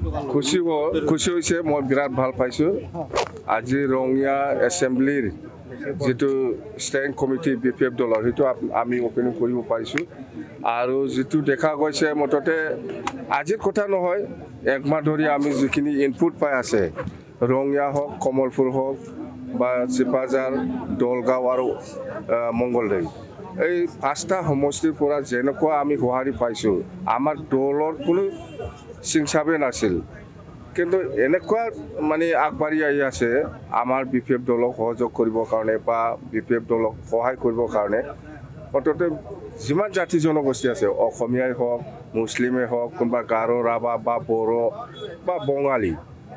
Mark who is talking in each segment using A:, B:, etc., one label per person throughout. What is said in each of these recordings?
A: খুশি হৈছে মই বিৰাট ভাল পাইছোঁ আজি ৰঙিয়া এছেম্বলিৰ যেটো ষ্টেণ্ডিং কমিটি বিপিএফ দলৰ সেইটো আমি অপেনিং কৰিব পাৰিছোঁ আৰু যেটো দেখা গৈছে মততে আজিৰ কথা নহয় এক মাহ ধৰি আমি যিখিনি ইনপুট পাই আছে ৰঙিয়া হওক কমলপুৰ হওক বা চিপাজাৰ দলগাঁও আৰু মংগলদৈ এই পাঁচটা সমষ্টিৰ পৰা যেনেকুৱা আমি সঁহাৰি পাইছোঁ আমাৰ দলৰ কোনো চিংচাবে নাছিল কিন্তু এনেকুৱা মানে আগবাঢ়ি আহি আছে আমাৰ বিপিএফ দলক সহযোগ কৰিবৰ কাৰণে বা বিপিএফ দলক সহায় কৰিবৰ কাৰণে অন্তত যিমান জাতি জনগোষ্ঠী আছে অসমীয়াই হওক মুছলিমেই হওক কোনোবা গাৰো ৰাভা বা বড়ো বা বঙালী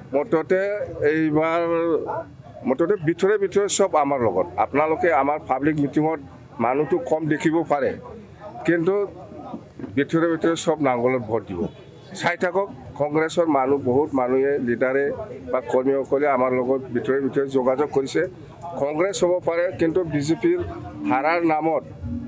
A: মুঠতে ভিতৰে সব আমাৰ লগত আপোনালোকে আমাৰ পাব্লিক মিটিঙত মানুহটো কম দেখিব পাৰে কিন্তু ভিতৰে সব নাংগলত ভোট দিব চাই থাকক কংগ্ৰেছৰ মানুহ বহুত মানুহে লিডাৰে বা কৰ্মীসকলে আমাৰ লগত ভিতৰে যোগাযোগ কৰিছে কংগ্ৰেছ হ'ব পাৰে কিন্তু বিজেপিৰ হাৰাৰ নামত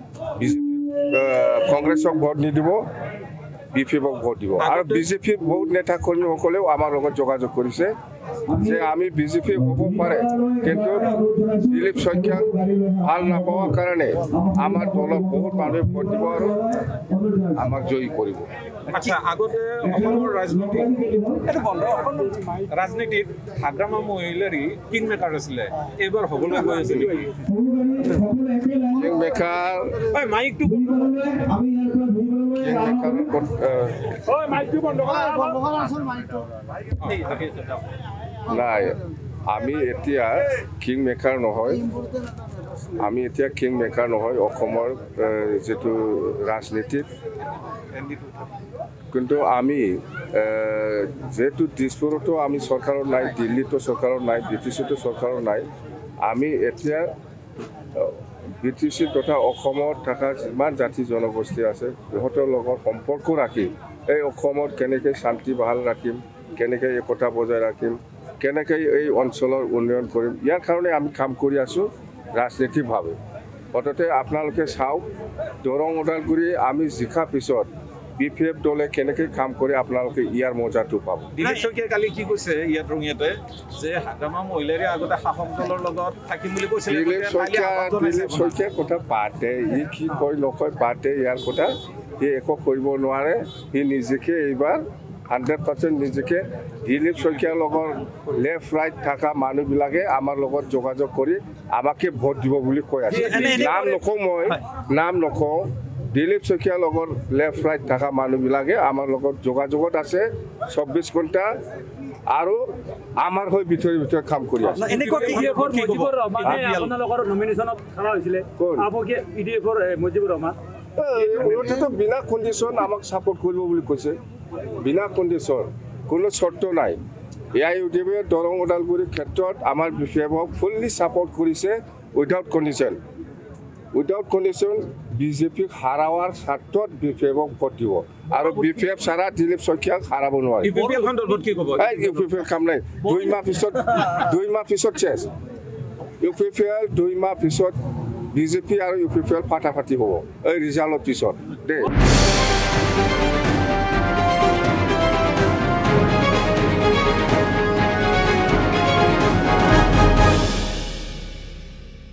A: কংগ্ৰেছক ভোট নিদিব বিপিএফক ভোট দিব আৰু বিজেপিৰ বহুত নেতা কৰ্মীসকলেও আমাৰ লগত যোগাযোগ কৰিছে যে আমি বিজেপি হ'ব পাৰে কিন্তু দিলীপ শইকীয়াক ভাল নাপাৱাৰ কাৰণে আমাৰ দলত বহুত মানুহে ভোট দিব আৰু আমাক জয়ী কৰিব
B: আচ্ছা আগতে অসমৰ ৰাজনীতিত হাগ্ৰামা মহিলাৰী কিং মেকাৰ আছিলে এইবাৰ হ'বলৈ গৈ আছে নেকি
A: কিং মেকাৰ
B: মাইকটো
A: নাই আমি এতিয়া কিং মেকাৰ নহয় অসমৰ যেটো ৰাজনীতিত কিন্তু আমি যেটো দিছপুৰতো আমি চৰকাৰৰ নাই দিল্লীতো চৰকাৰৰ নাই বিটিচিতো চৰকাৰৰ নাই আমি এতিয়া বিটিচি তথা অসমত থকা যিমান জাতি জনগোষ্ঠী আছে সিহঁতৰ লগত সম্পৰ্ক ৰাখি এই অসমত কেনেকৈ শান্তি ভাল ৰাখিম কেনেকৈ একতা বজাই ৰাখিম কেনেকৈ এই অঞ্চলৰ উন্নয়ন কৰিম ইয়াৰ কাৰণে আমি কাম কৰি আছোঁ ৰাজনীতিকভাৱে অততে আপোনালোকে চাওক দৰং ওদালগুৰি আমি জিকা পিছত বিপিএফ দলে কেনেকৈ কাম কৰে আপোনালোকে ইয়াৰ মজাটো পাব
B: দিলীপ শইকীয়াই কালি কি কৈছে ইয়াত ৰঙিয়াতে যে হাগ্ৰামা মহিলাৰী আগতে শাসক দলৰ লগত থাকিম বুলি কৈছে
A: দিলীপ শইকীয়াৰ কথা পাতে ই কি কয় নকয় পাতে ইয়াৰ কথা সি একো কৰিব নোৱাৰে সি নিজকে এইবাৰ 100% নিজকে দিলীপ শইকীয়াৰ লগত লেফ্ট ৰাইট থকা মানুহবিলাকে আমাৰ লগত যোগাযোগ কৰি আমাকে ভোট দিব বুলি কৈ আছে নাম নকওঁ দিলীপ শইকীয়াৰ লগত লেফ্ট ৰাইট থকা মানুহবিলাকে আমাৰ লগত যোগাযোগত আছে 24 ঘণ্টা আৰু আমাৰ হৈ ভিতৰে কাম কৰি আছে বিনা কণ্ডিশ্যন আমাক ছাপোৰ্ট কৰিব বুলি কৈছে বিনা কণ্ডিশ্যন কোনো চৰ্ত নাই এআইইউডিএফে দৰং ওদালগুৰিৰ ক্ষেত্ৰত আমাৰ বিপিএফক ফুল্লি ছাপোৰ্ট কৰিছে উইদাউট কণ্ডিশ্যন বিজেপিক হাৰাৱাৰ স্বাৰ্থত বিপিএফক ভোট দিব আৰু বিপিএফ ছাড়া দিলীপ শইকীয়াক হাৰাব নোৱাৰে ইউপিপিএল কাম নাই 2 মাহ পিছত চেছ ইউপিপিএল 2 মাহ পিছত বিজেপি আৰু ইউপিপিএল ফাটাফাটি হ'ব এই ৰিজাল্টৰ পিছত দেই